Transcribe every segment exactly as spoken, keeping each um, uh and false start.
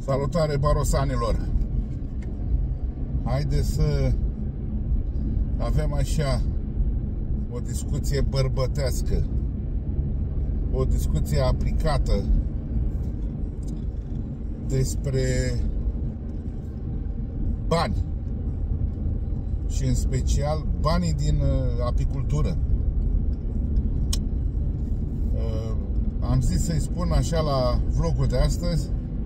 Salutare barosanilor! Haideți să avem așa o discuție bărbătească, o discuție aplicată despre bani și în special banii din apicultură. Am zis să-i spun așa la vlogul de astăzi,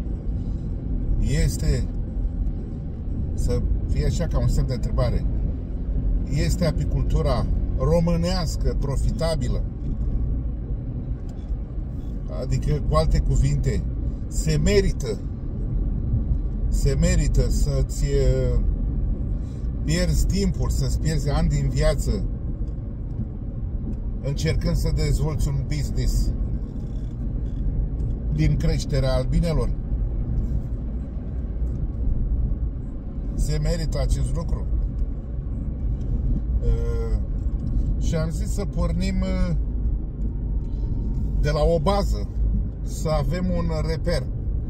este să fie așa ca un semn de întrebare: este apicultura românească profitabilă? Adică, cu alte cuvinte, se merită se merită să-ți pierzi timpul, să-ți pierzi ani din viață încercând să dezvolți un business din creșterea albinelor? Se merită acest lucru? Uh, și am zis să pornim uh, de la o bază, să avem un reper.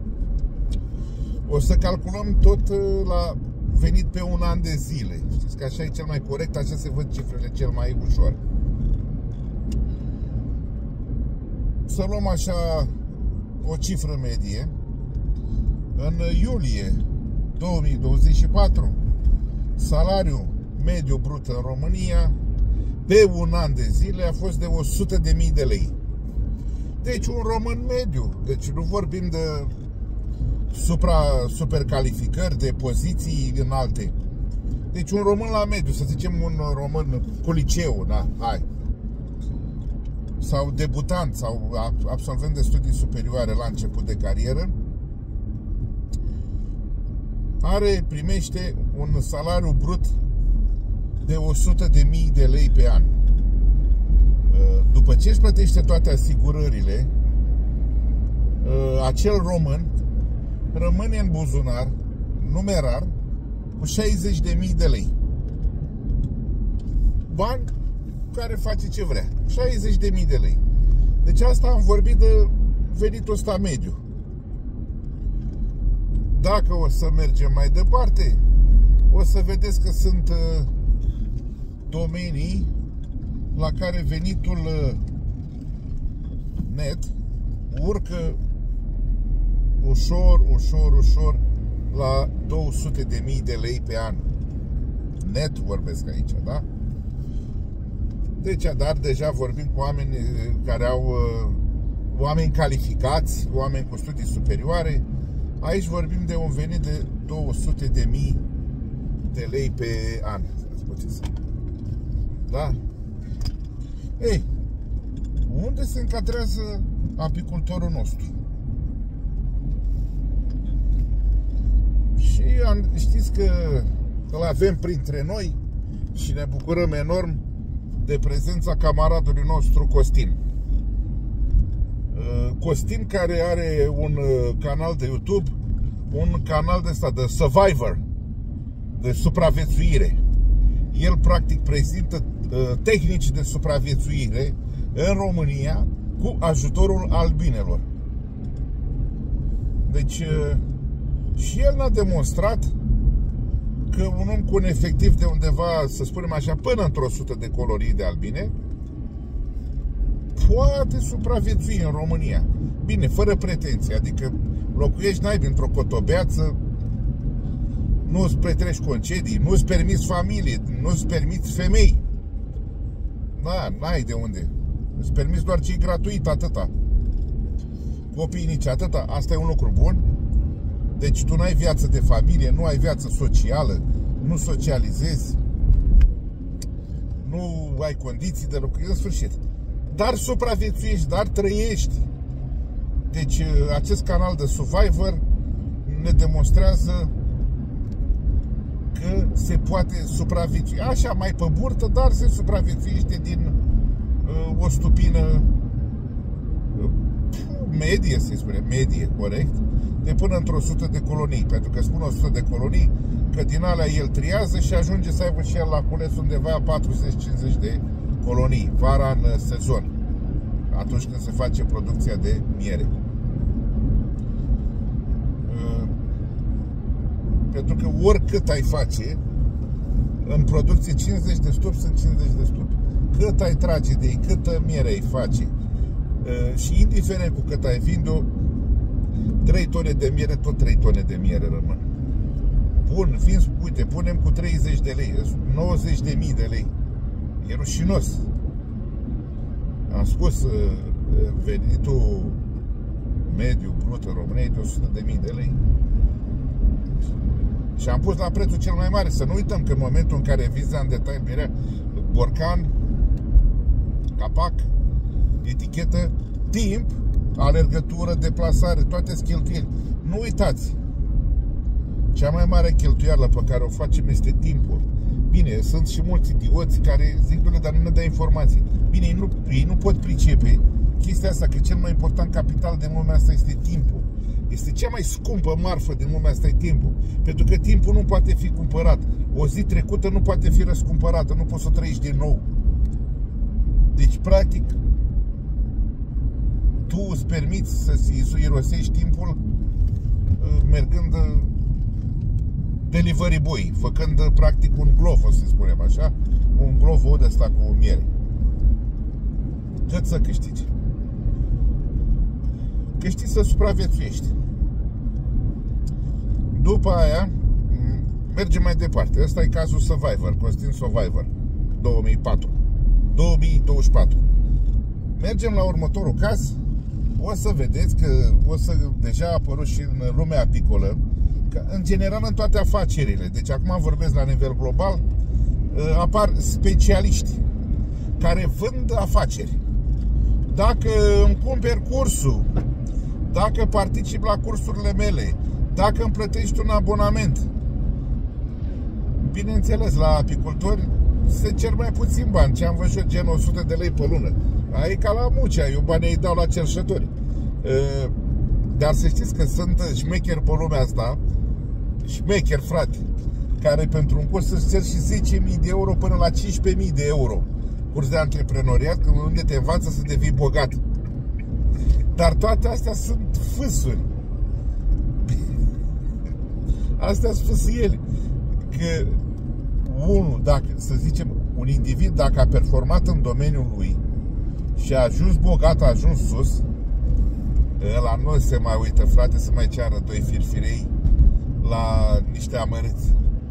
O să calculăm tot uh, la venit pe un an de zile. Știți că așa e cel mai corect, așa se văd cifrele cel mai ușor. Să luăm așa o cifră medie. În iulie două mii douăzeci și patru, salariul mediu brut în România pe un an de zile a fost de o sută de mii de lei. Deci un român mediu. Deci nu vorbim de supra, supercalificări, de poziții înalte. Deci un român la mediu, să zicem un român cu liceu, da, hai, sau debutant sau absolvent de studii superioare la început de carieră, are, primește un salariu brut de o sută de mii de lei pe an. După ce își plătește toate asigurările, acel român rămâne în buzunar, numerar, cu șaizeci de mii de lei. Bani care face ce vrea. șaizeci de mii de lei. Deci asta am vorbit de venitul ăsta mediu. Dacă o să mergem mai departe, o să vedeți că sunt uh, domenii la care venitul uh, net urcă ușor, ușor, ușor la două sute de mii de lei pe an. Net vorbesc aici, da? Deci, dar deja vorbim cu oameni care au uh, oameni calificați, oameni cu studii superioare. Aici vorbim de un venit de două sute de mii de lei pe an. Da? Ei, unde se încadrează apicultorul nostru? Și am, știți că îl avem printre noi și ne bucurăm enorm de prezența camaradului nostru Costin. Costin, care are un canal de YouTube, un canal de ăsta de Survivor, de supraviețuire. El practic prezintă tehnici de supraviețuire în România cu ajutorul albinelor. Deci și el ne-a demonstrat că un om cu un efectiv de undeva, să spunem așa, până într-o sută de colorii de albine poate supraviețui în România. Bine, fără pretenție. Adică locuiești naibii într-o cotobeață, nu-ți pretrești concedii, nu-ți permiți familie, nu-ți permiți femei. Da, n-ai de unde. Îți permiți doar ce-i gratuit, atâta. Copiii nici atâta. Asta e un lucru bun. Deci tu n-ai viață de familie, nu ai viață socială, nu socializezi, nu ai condiții de locuire, în sfârșit. Dar supraviețuiești, dar trăiești. Deci acest canal de Survivor ne demonstrează că se poate supraviețui. Așa, mai pe burtă, dar se supraviețuiește din uh, o stupină uh, medie, să-i spunem, medie, corect, de până într-o sută de colonii. Pentru că spun o sută de colonii, că din alea el triază și ajunge să aibă și el la cules undeva patruzeci cincizeci de colonii, vara în sezon, atunci când se face producția de miere. Pentru că oricât ai face, în producție cincizeci de stupi sunt cincizeci de stupi. Cât ai trage de ei, câtă miere ai face, și indiferent cu cât ai vinde-o, trei tone de miere, tot trei tone de miere rămân. Bun, vinzi, uite, punem cu treizeci de lei, nouăzeci de mii de lei. E rușinos. Am spus, venitul mediu brut în România e de o sută de mii de lei. Și am pus la prețul cel mai mare. Să nu uităm că în momentul în care viza în detaliu mirea, borcan, capac, etichetă, timp, alergătură, deplasare, toate cheltuieli. Nu uitați, cea mai mare cheltuială pe care o facem este timpul. Bine, sunt și mulți idioți care zic, doamne, dar nu ne dă informații. Bine, ei nu, ei nu pot pricepe chestia asta, că cel mai important capital din lumea asta este timpul. Este cea mai scumpă marfă din lumea asta, e timpul. Pentru că timpul nu poate fi cumpărat. O zi trecută nu poate fi răscumpărată, nu poți să o trăiești din nou. Deci, practic, tu îți permiți să irosești timpul mergând delivery boy, făcând practic un glovo, să spunem așa, un glovo de ăsta cu miere. Cât să câștigi? Câștigi să supraviețuiești. După aia mergem mai departe. Ăsta e cazul Survivor, Costin Survivor două mii patru, două mii douăzeci și patru. Mergem la următorul caz. O să vedeți că o să deja a apărut și în lumea apicolă, că în general în toate afacerile, deci acum vorbesc la nivel global, apar specialiști care vând afaceri. Dacă îmi cumperi cursul, dacă particip la cursurile mele, dacă îmi plătești un abonament, bineînțeles, la apicultori se cer mai puțin bani. Ce am văzut, gen o sută de lei pe lună. Aia ca la Mucea, eu banii îi dau la cerșători. Dar să știți că sunt șmecheri pe lumea asta, șmecheri, frate, care pentru un curs îți cer și zece mii de euro până la cincisprezece mii de euro. Curs de antreprenoriat, unde te învață să devii bogat. Dar toate astea sunt fâsuri. Astea sunt fâsieli. Că unul, dacă, să zicem, un individ, dacă a performat în domeniul lui și a ajuns bogat, a ajuns sus, ăla nu se mai uită, frate, să mai ceară doi firfirei la niște amărâți.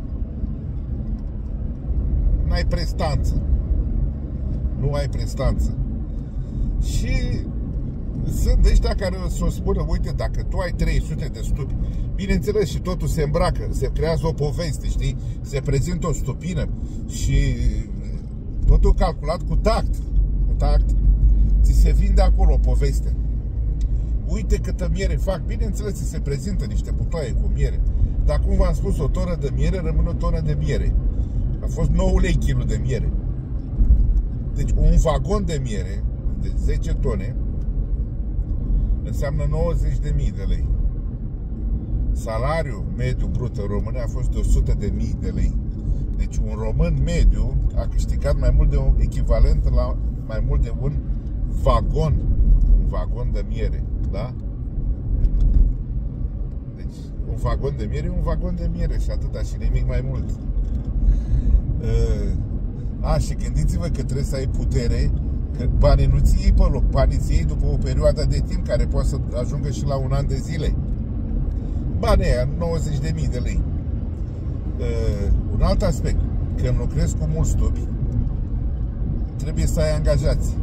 N-ai prestanță. Nu ai prestanță. Și sunt ăștia care o să o spună, uite, dacă tu ai trei sute de stupi, bineînțeles, și totul se îmbracă, se creează o poveste, știi? Se prezintă o stupină și totul calculat cu tact. Cu tact. Ți se vinde acolo o poveste. Uite câtă miere fac. Bineînțeles, ți se prezintă niște butoaie cu miere. Dar cum v-am spus, o tonă de miere rămâne o tonă de miere. A fost nouă lei kilul de miere. Deci un vagon de miere de zece tone înseamnă nouăzeci de mii de lei. Salariul mediu brut în România a fost de o sută de mii de lei. Deci un român mediu a câștigat mai mult de un echivalent la mai mult de un vagon. Un vagon de miere. Da? Deci un vagon de miere e un vagon de miere și atâta, și nimic mai mult. A, și gândiți-vă că trebuie să ai putere, că banii nu ți iei pe loc, banii ți iei după o perioadă de timp care poate să ajungă și la un an de zile. Banii aia, nouăzeci de mii de lei. Uh, un alt aspect, când lucrezi cu mulți stupi, trebuie să ai angajați.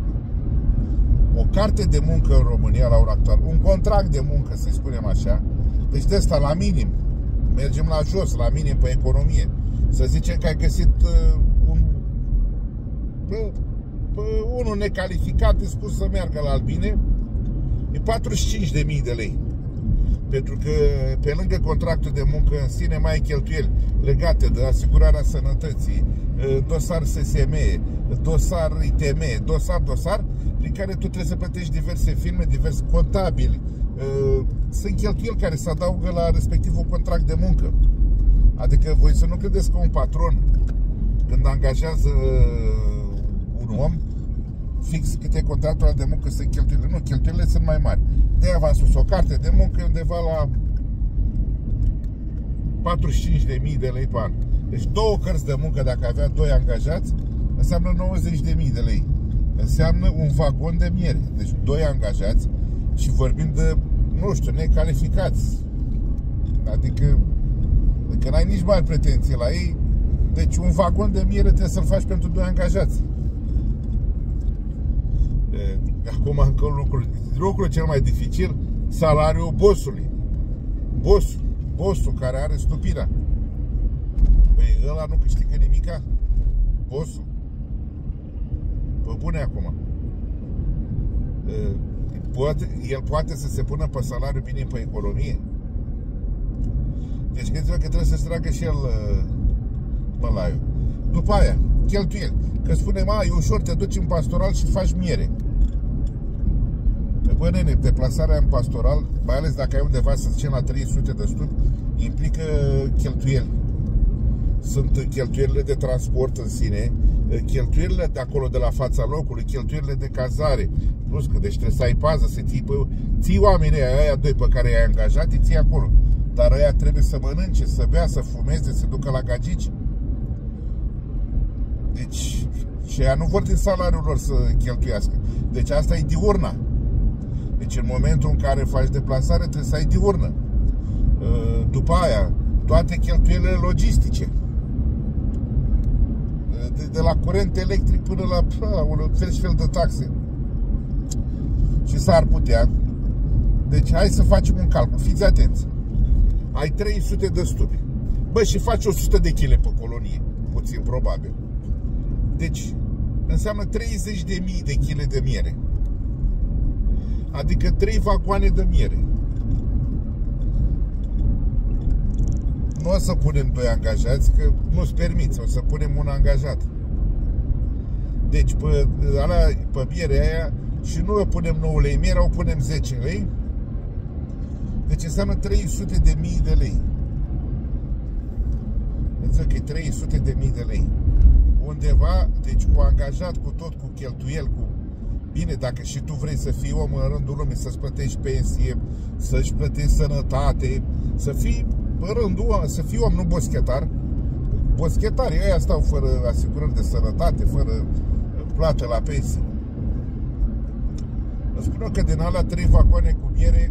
O carte de muncă în România la ora actuală, un contract de muncă, să spunem așa, deci de asta la minim, mergem la jos, la minim pe economie. Să zicem că ai găsit uh, un uh, uh, unul necalificat dispus să meargă la albine, e patruzeci și cinci de mii de lei. Pentru că pe lângă contractul de muncă în sine mai ai cheltuieli legate de asigurarea sănătății, dosar S S M, dosar I T M, dosar, dosar, prin care tu trebuie să plătești diverse firme, diverse contabili. Sunt cheltuieli care se adaugă la respectivul contract de muncă. Adică voi să nu credeți că un patron, când angajează un om, fix câte contractul de muncă sunt cheltuielile. Nu, cheltuielile sunt mai mari. De-aia v-am spus, o carte de muncă undeva la patruzeci și cinci de mii de lei pe an. Deci două cărți de muncă, dacă avea doi angajați, înseamnă nouăzeci de mii de lei. Înseamnă un vagon de miere. Deci doi angajați și vorbim de, nu știu, necalificați. Adică, că n-ai nici mari pretenții la ei. Deci un vagon de miere trebuie să-l faci pentru doi angajați. Acum încă un lucru. Lucrul cel mai dificil, salariul bossului. Bossul. Bossul care are stupirea. Păi ăla nu câștigă nimica. Bossul. Pă bune acum. Poate, el poate să se pună pe salariu bine pe economie. Deci gândiți-vă că trebuie să-și tragă și el mălaiul. După aia, cheltuieli. Că spunem, a, e ușor, te duci în pastoral și faci miere. Bă, nene, deplasarea în pastoral, mai ales dacă ai undeva, să zicem, la trei sute de stupi, implică cheltuieli. Sunt cheltuielile de transport în sine, cheltuielile de acolo, de la fața locului, cheltuielile de cazare. Plus că, deci trebuie să ai pază, să ții, pe, ții oamenii aia, aia doi pe care i-ai angajat, îi ții acolo. Dar aia trebuie să mănânce, să bea, să fumeze, să ducă la gagici. Deci, și aia nu vor din salariul lor să cheltuiască. Deci asta e diurna. Deci în momentul în care faci deplasare trebuie să ai diurnă. După aia, toate cheltuielile logistice. De, de la curent electric până la pă, un fel și fel de taxe. Și s-ar putea. Deci hai să facem un calcul. Fiți atenți. Ai trei sute de stupi. Bă, și faci o sută de chile pe colonie. Puțin probabil. Deci înseamnă treizeci de mii de chile de miere. Adică trei vagoane de miere. Nu o să punem doi angajați, că nu-ți permiți, o să punem un angajat. Deci pe, ala, pe mierea aia, și nu o punem nouă lei miere, o punem zece lei. Deci înseamnă trei sute de mii de lei. Înțeleg că e trei sute de mii de lei. Undeva, deci cu angajat, cu tot, cu cheltuiel, cu... Bine, dacă și tu vrei să fii om în rândul lumii, să-ți plătești pensie, să-și plătești sănătate, să fii în rândul, să fii om, nu boschetar. Boschetarii ăia stau fără asigurări de sănătate, fără plată la pensie. Îmi spun eu că din alea trei vagoane cu miere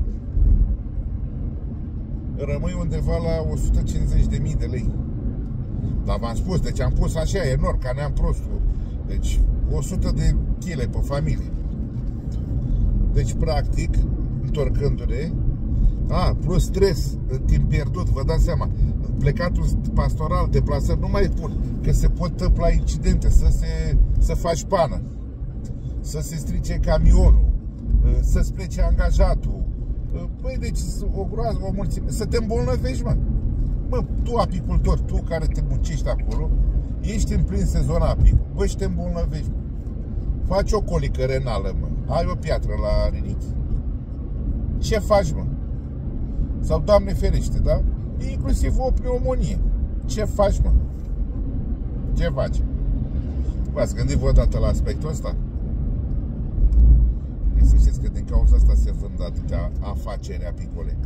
rămâi undeva la o sută cincizeci de mii de lei. Dar v-am spus, deci am pus așa enorm, ca neam prostul. Deci o sută de chile pe familie. Deci practic, întorcându-ne, a, plus stres, timp pierdut, vă dați seama, plecatul pastoral, deplasări, nu mai pun, că se pot întâmpla incidente, să se să faci pană, să se strice camionul, să-ți plece angajatul. Băi, deci o groază, o mulțime, să te îmbolnăvești, mă. Mă, tu apicultor, tu care te muncești acolo, ești în plin sezon apic, bă, și te îmbolnăvești. Faci o colică renală, mă, ai o piatră la rinichi. Ce faci, mă? Sau, Doamne ferește, da? Inclusiv o pneumonie. Ce faci, mă? Ce faci? V-ați gândit vreodată la aspectul ăsta? Să știți că din cauza asta se vând atâtea afaceri apicole.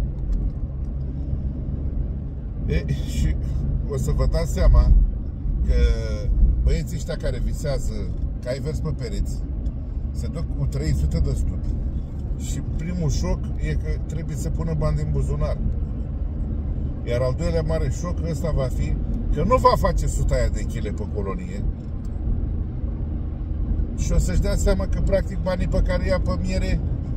E, și o să vă dați seama că băieții ăștia care visează că ai vers pe pereți se duc cu trei sute de stupi și primul șoc e că trebuie să pună bani din buzunar. Iar al doilea mare șoc ăsta va fi că nu va face suta aia de chile pe colonie și o să-și dea seama că practic banii pe care ia pe miere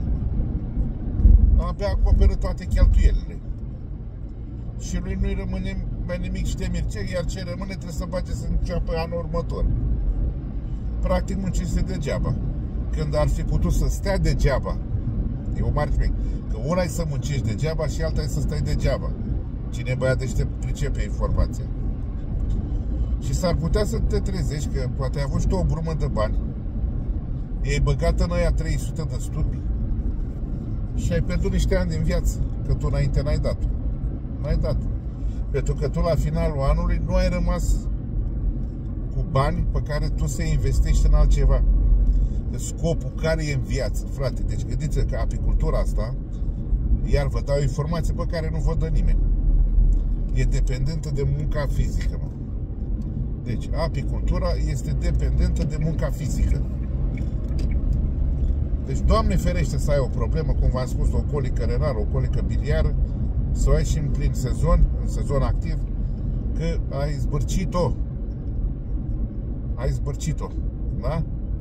abia acoperă toate cheltuielile. Și lui nu-i rămâne mai nimic și de mirce, iar ce rămâne trebuie să bage să înceapă anul următor. Practic muncește degeaba. Când ar fi putut să stea degeaba. E o mare mic. Că una e să muncești degeaba și alta e să stai degeaba. Cine băiat deștept pricepe informația. Și s-ar putea să te trezești că poate ai avut și tu o brumă de bani, ei băgat în aia trei sute de stupi și ai pierdut niște ani din viață, că tu înainte n-ai dat-o. N-ai dat-o. Pentru că tu la finalul anului nu ai rămas cu bani pe care tu să investești în altceva. Scopul care e în viață, frate. Deci gândiți-vă că apicultura asta, iar vă dau informații pe care nu vă dă nimeni. e dependentă de munca fizică, mă. Deci, apicultura este dependentă de munca fizică. Deci, Doamne ferește să ai o problemă, cum v-am spus, o colică renală, o colică biliară, să o ai și în plin sezon, în sezon activ, că ai zbârcit-o. Ai zbârcit-o, da?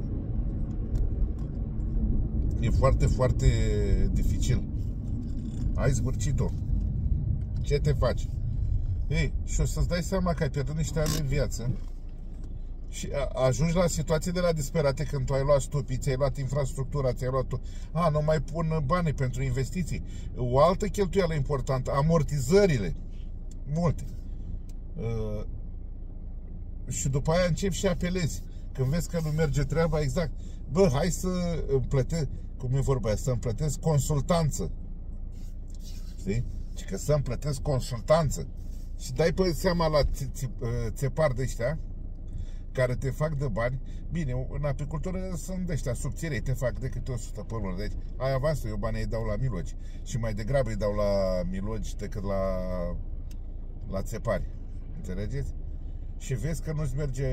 E foarte, foarte dificil. Ai zbârcit-o. Ce te faci? Ei, și o să-ți dai seama că ai pierdut niște ani de viață și ajungi la situații de la disperate când tu ai luat stupii, ți-ai luat infrastructura, ți-ai luat... A, nu mai pun banii pentru investiții. O altă cheltuială importantă, amortizările. Multe. Uh, și după aia începi și apelezi. Când vezi că nu merge treaba, exact. Bă, hai să îmi plătesc, cum e vorba aia, să îmi plătesc consultanță. Știi? Și că să îmi plătesc consultanță. Și dai pe seama la țepari de ăștia care te fac de bani. Bine, în apicultură sunt de ăștia subțirei, te fac de câte o sută pe lună. Deci ai avansă, eu banii îi dau la milogi. Și mai degrabă îi dau la milogi decât la, la țepari. Înțelegeți? Și vezi că nu-ți merge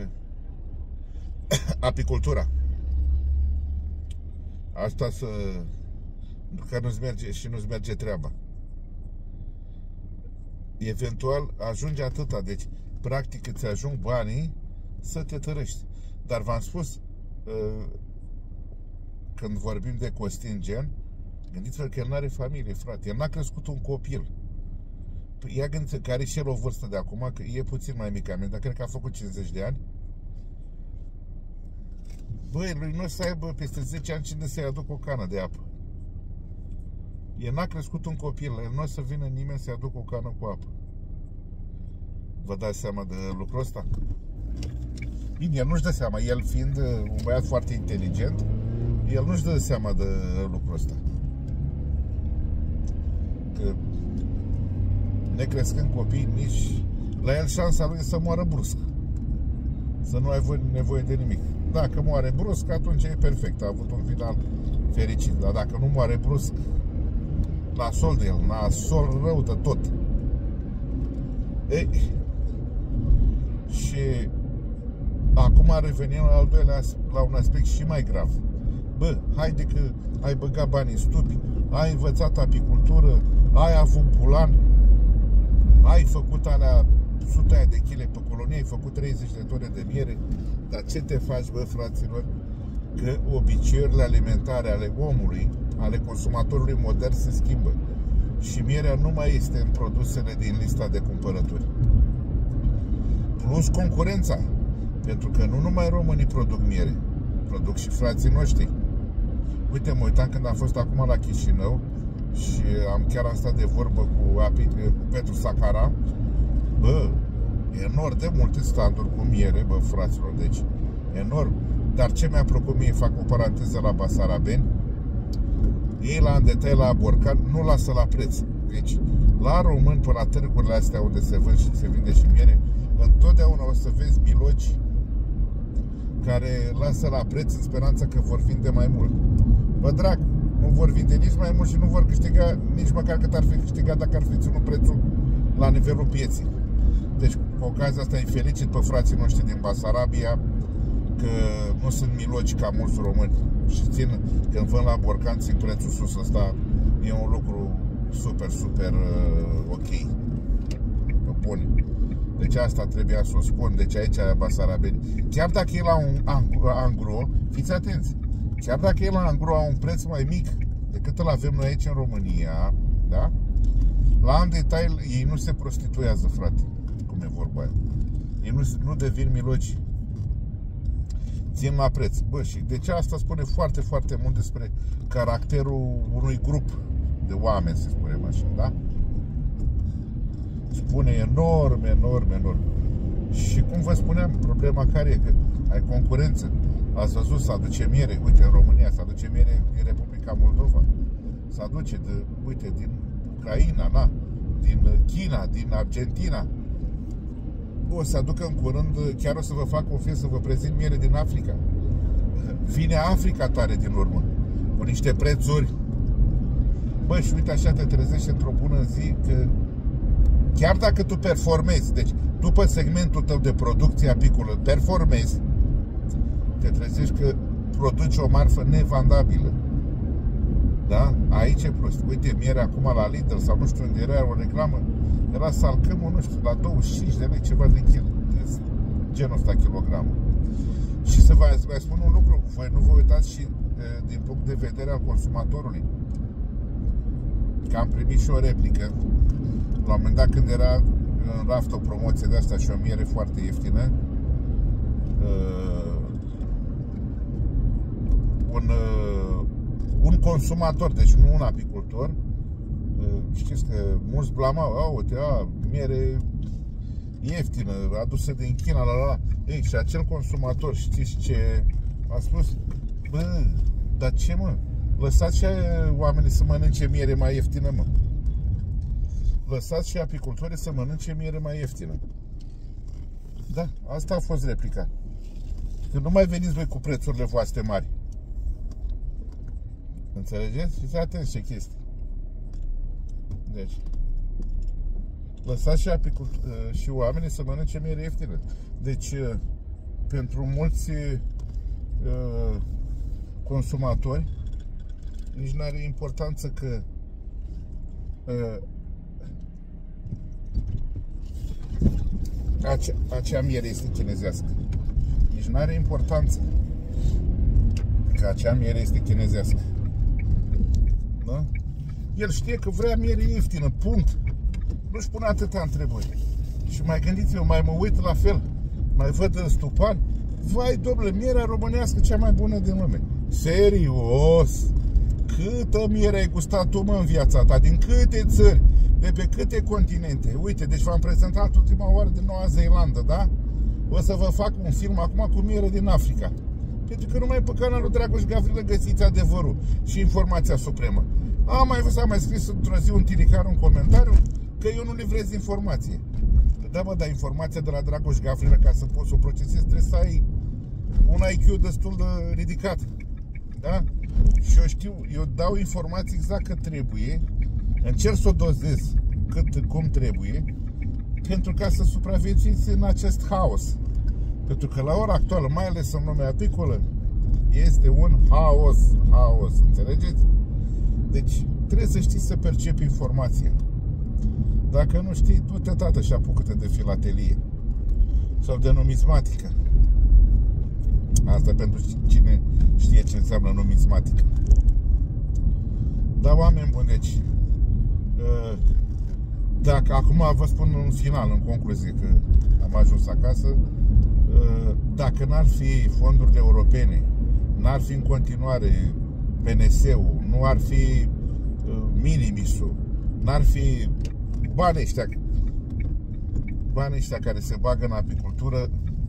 apicultura. Asta să... că nu-ți merge și nu-ți merge treaba. Eventual ajunge atâta. Deci, practic, îți ajung banii să te tărăști. Dar v-am spus, când vorbim de Costin Gen, gândiți-vă că el n-are familie, frate. El n-a crescut un copil. Ia gândiți-vă că are și el o vârstă de acum, că e puțin mai mic ca mine, dar cred că a făcut cincizeci de ani. Băi, lui nu o să aibă peste zece ani cine să-i aducă o cană de apă. El n-a crescut un copil, el nu o să vină nimeni să-i aducă o cană cu apă. Vă dați seama de lucrul ăsta? Bine, el nu-și dă seama, el fiind un băiat foarte inteligent, el nu-și dă seama de lucrul ăsta. Că necrescând copii, nici la el șansa lui e să moară brusc. Să nu ai nevoie de nimic. Dacă moare brusc, atunci e perfect, a avut un final fericit. Dar dacă nu moare brusc, nasol de el, nasol rău de tot. Ei, și acum revenim la al doilea, la un aspect și mai grav. Bă, haide că ai băgat banii stupi, ai învățat apicultură, ai avut bulan, ai făcut alea sute de chile pe colonie, ai făcut treizeci de tone de miere, dar ce te faci, bă, fraților? Că obiceiurile alimentare ale omului, ale consumatorului modern se schimbă și mierea nu mai este în produsele din lista de cumpărături. Plus concurența, pentru că nu numai românii produc miere, produc și frații noștri. Uite, mă uitam când am fost acum la Chișinău și am chiar am stat de vorbă cu, Api, cu Petru Sacara. Bă, enorm de multe standuri cu miere, bă, fraților, deci enorm. Dar ce mi-a plăcut mie, fac o paranteză la Basarabeni, ei la în detai la borcan nu lasă la preț. Deci, la român, pe la târgurile astea unde se vând și se vinde și miere, întotdeauna o să vezi milogi care lasă la preț în speranța că vor vinde mai mult. Bă, drag, nu vor vinde nici mai mult și nu vor câștiga nici măcar cât ar fi câștigat dacă ar fi ținut prețul la nivelul pieții. Deci, cu ocazia asta îi felicit pe frații noștri din Basarabia că nu sunt milogi ca mulți români și țin, când vând la borcan, țin prețul sus. Ăsta e un lucru super, super uh, ok. Bun. Deci asta trebuia să o spun. Deci aici e Basarabeni. Chiar dacă e la un angro, fiți atenți, chiar dacă e la angro a un preț mai mic decât îl avem noi aici în România, da? La în detail ei nu se prostituează, frate, cum e vorba aia. Ei nu, nu devin milogi, țin la preț. Bă, și deci asta spune foarte, foarte mult despre caracterul unui grup de oameni, să spunem așa, da? Spune enorm, enorm, enorm. Și cum vă spuneam, problema care e? Că ai concurență. Ați văzut, să aduce miere. Uite, în România să aduce miere din Republica Moldova. Să aduce, de, uite, din Ucraina, na, din China, din Argentina. O să aducă în curând, chiar o să vă fac confes să vă prezint miere din Africa. Vine Africa tare din urmă, cu niște prețuri. Bă, și uite așa te trezești într-o bună zi că chiar dacă tu performezi, deci după segmentul tău de producție apicolă performezi, te trezești că produci o marfă nevandabilă. Da? Aici e prost. Uite, miere acum la Lidl sau nu știu unde era o reclamă, era salcămul, nu știu, la douăzeci și cinci de lei ceva de kil, genul ăsta kilogramul. Și să vă mai spun un lucru, voi nu vă uitați și din punct de vedere al consumatorului. Că am primit și o replică la un moment dat când era în raft o promoție de asta și o miere foarte ieftină, uh, un, uh, un consumator, deci nu un apicultor, uh, știți că mulți blamau, a, uite, a, miere ieftină, adusă din China, la la la. Ei, și acel consumator, știți ce a spus? Bă, dar ce, mă? Lăsați și oamenii să mănânce miere mai ieftină, mă. Lăsați și apicultorii să mănânce miere mai ieftină. Da, asta a fost replica. Că nu mai veniți voi cu prețurile voastre mari. Înțelegeți? Fiți atenți ce chestii. Deci, lăsați și, și oamenii să mănânce miere ieftină. Deci, pentru mulți uh, consumatori, nici nu are importanță că uh, acea, acea miere este chinezească. Nici nu are importanță că acea miere este chinezească. Da? El știe că vrea miere ieftină, punct. Nu-și pune atâtea întrebări. Și mai gândiți-vă, mai mă uit la fel, mai văd în stupar, vai, domnule, mierea românească cea mai bună din lume. Serios? Câtă miere ai gustat tu, mă, în viața ta? Din câte țări? De pe câte continente? Uite, deci v-am prezentat ultima oară din Noua Zeelandă, da? O să vă fac un film acum cu miere din Africa. Pentru că numai pe canalul Dragoș Gavrilă găsiți adevărul și informația supremă. Am mai văzut, am mai scris într-o zi un tiricar în comentariu că eu nu livrez informație. Da, bă, dar informația de la Dragoș Gavrilă, ca să poți să o procesezi, trebuie să ai un I Q destul de ridicat. Da? Și eu știu, eu dau informații exact cât trebuie, încerc să o dozez cât, cum trebuie, pentru ca să supraviețuiți în acest haos. Pentru că la ora actuală, mai ales în lumea apicolă, este un haos, haos, înțelegeți? Deci, trebuie să știi să percepi informația. Dacă nu știi, du-te, tată, și apucă-te de filatelie sau de numismatică. Asta pentru cine știe ce înseamnă numismatică. Da, oameni buni, deci, dacă acum vă spun în final, în concluzie, că am ajuns acasă, dacă n-ar fi fondurile europene, n-ar fi în continuare P N S-ul, nu ar fi Minimis-ul, n-ar fi banii ăștia, banii ăștia care se bagă în apicultură,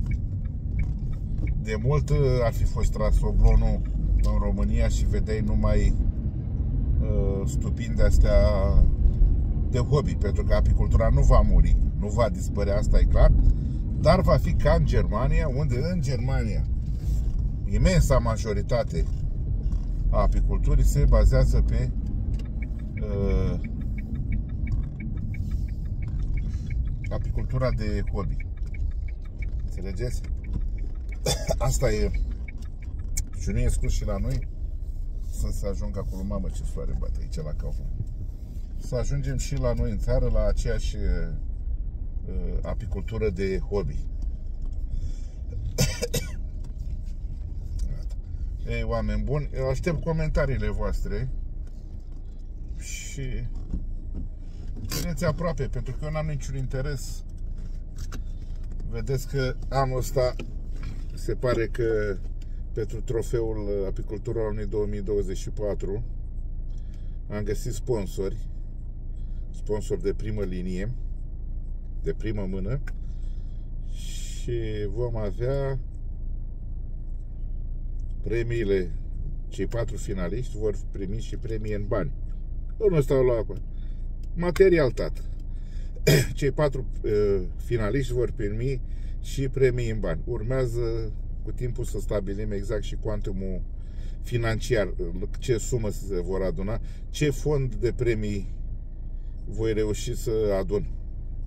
de mult ar fi fost tras oblonul în România și vedeai numai uh, stupini de-astea de hobby, pentru că apicultura nu va muri, nu va dispărea, asta e clar, dar va fi ca în Germania, unde în Germania imensa majoritate a apiculturii se bazează pe uh, apicultura de hobby. Înțelegeți? Asta e. Și nu e scurs și la noi să se ajungă acolo, mamă, ce soare bate aici la Kaufman. Să ajungem și la noi în țară la aceeași uh, apicultură de hobby. Ei, oameni buni, eu aștept comentariile voastre și țineți aproape, pentru că eu n-am niciun interes. Vedeți că anul ăsta se pare că pentru trofeul Apicultura anului două mii douăzeci și patru am găsit sponsori, sponsori de primă linie, de primă mână, și vom avea premiile. Cei patru finaliști vor primi și premii în bani. Eu nu stau la acolo. Material, tată. Cei patru uh, finaliști vor primi și premii în bani. Urmează cu timpul să stabilim exact și cuantumul financiar, ce sumă se vor aduna, ce fond de premii voi reuși să adun.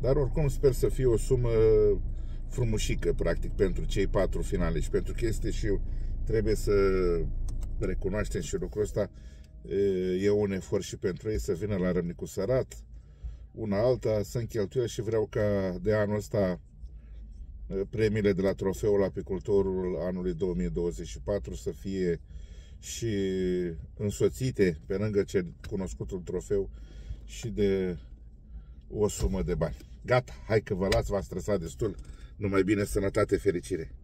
Dar oricum sper să fie o sumă frumușică, practic, pentru cei patru finaliști. Pentru că este și trebuie să recunoaștem și lucrul ăsta, e un efort și pentru ei să vină la Râmnicu Sărat, una alta, să încheltuie, și vreau ca de anul ăsta premiile de la Trofeul Apicultorul anului două mii douăzeci și patru să fie și însoțite, pe lângă cel cunoscutul trofeu, și de o sumă de bani. Gata, hai că vă las, v-am stresat destul. Numai bine, sănătate, fericire.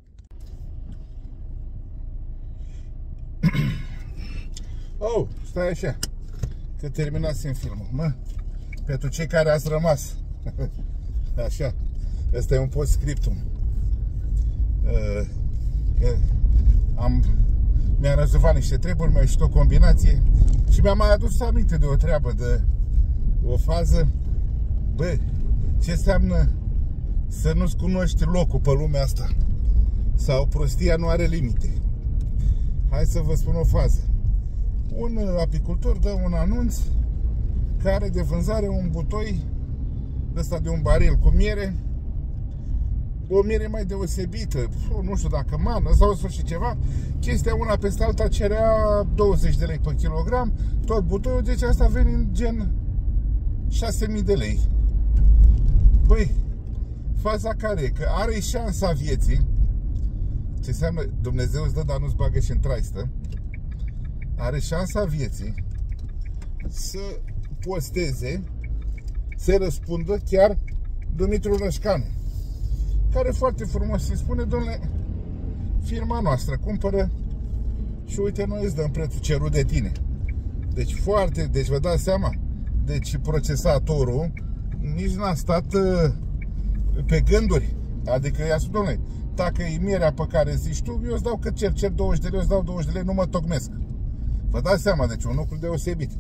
Oh, stai așa, că terminasem filmul. Mă, pentru cei care ați rămas, așa, ăsta e un post-scriptum. Uh, uh, am, mi-am rezolvat niște treburi, mi-a ieșit o combinație și mi-am mai adus aminte de o treabă, de o fază. Bă, ce înseamnă să nu-ți cunoști locul pe lumea asta? Sau prostia nu are limite? Hai să vă spun o fază. Un apicultor dă un anunț că are de vânzare un butoi ăsta de un baril cu miere, o miere mai deosebită, nu știu dacă mană sau sfârșit ceva. Chestia una peste alta cerea douăzeci de lei pe kilogram, tot butoiul, deci asta vine în gen șase mii de lei. Băi, faza care e? Că are șansa vieții. Ce înseamnă? Dumnezeu îți dă, dar nu-ți bagă și în traistă. Are șansa vieții să posteze, să răspundă chiar Dumitru Rășcanu, care foarte frumos îi spune: dom'le, firma noastră cumpără și uite, noi îți dăm prețul cerut de tine. Deci foarte, deci vă dați seama, deci procesatorul nici n-a stat uh, pe gânduri. Adică i-a spus: dom'le, dacă e mierea pe care zici tu, eu îți dau cât cer, cer douăzeci de lei, îți dau douăzeci de lei, nu mă tocmesc. Vă dați seama, deci un lucru deosebit.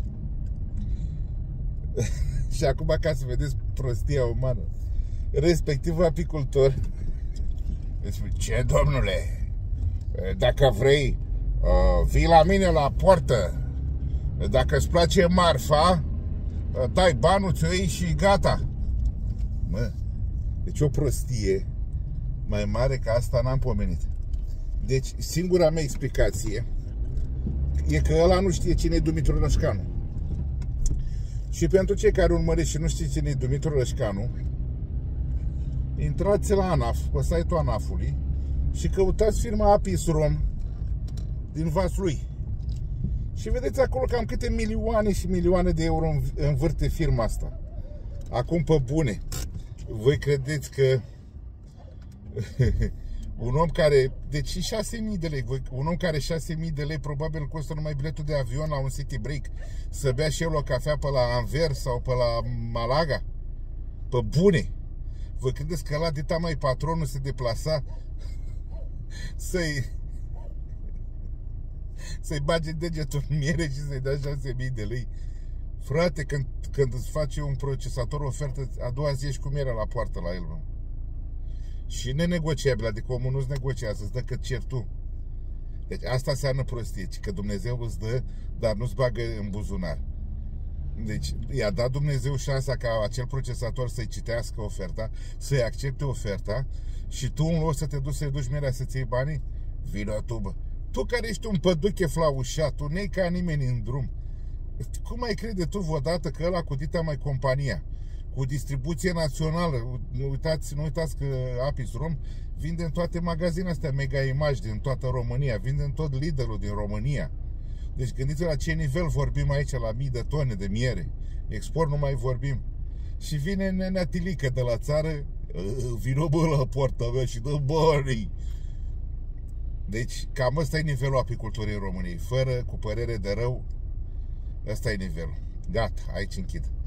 Și acum, ca să vedeți prostia umană, respectivul apicultor îți spune: ce, domnule, dacă vrei, vii la mine la poartă, dacă îți place marfa, dai banul, ți-o iei și gata. Mă, deci o prostie mai mare ca asta n-am pomenit. Deci singura mea explicație e că ăla nu știe cine e Dumitru Rășcanu. Și pentru cei care urmăriți și nu știți cine e Dumitru Rășcanu, intrați la ANAF, pe site-ul ANAF-ului, și căutați firma Apisrom din Vaslui. Și vedeți acolo cam câte milioane și milioane de euro învârte firma asta. Acum, pe bune, voi credeți că un om care, deci șase mii de lei, un om care șase mii de lei probabil costă numai biletul de avion la un city break, să bea și el o cafea pe la Anvers sau pe la Malaga? Pe bune! Vă credeți că ăla dita mai patronul se deplasa să-i să-i bage degetul în miere și să-i dea șase mii de lei? Frate, când, când îți face un procesator ofertă, a doua zi ești cu mierea la poartă la el, bă. Și nenegociabil, adică omul nu-ți negociază, îți dă cât ceri tu. Deci asta înseamnă prostie, că Dumnezeu îți dă, dar nu-ți bagă în buzunar. Deci i-a dat Dumnezeu șansa ca acel procesator să-i citească oferta, să-i accepte oferta, și tu, în loc să te duci să-i duci mierea să-ți iei banii, vină tu, bă. Tu care ești un păduche flaușat, tu n-ai ca nimeni în drum. Cum ai crede tu vreodată că ăla cu dita mai compania, cu distribuție națională, nu uitați, nu uitați că Apisrom vinde în toate magazinele astea Mega Image din toată România, vinde în tot Lidl-ul din România. Deci gândiți la ce nivel vorbim aici, la mii de tone de miere. Export nu mai vorbim. Și vine nenea Tilică de la țară: vină, bă, la poarta mea și dă banii. Deci cam ăsta e nivelul apiculturii în României. Fără, cu părere de rău, ăsta e nivelul. Gata, aici închid.